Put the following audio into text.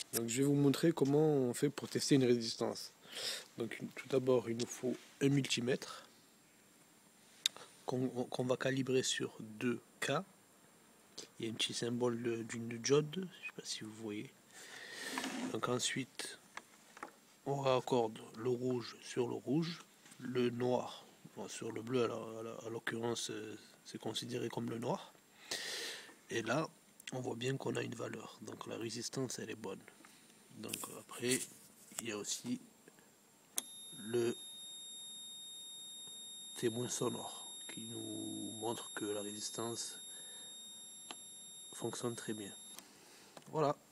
Donc je vais vous montrer comment on fait pour tester une résistance. Donc tout d'abord il nous faut un multimètre qu'on va calibrer sur 2K. Il y a un petit symbole d'une diode, je ne sais pas si vous voyez. Donc ensuite on raccorde le rouge sur le rouge, le noir sur le bleu, à l'occurrence c'est considéré comme le noir. Et là on voit bien qu'on a une valeur, donc la résistance elle est bonne. Donc après il y a aussi le témoin sonore qui nous montre que la résistance fonctionne très bien. Voilà.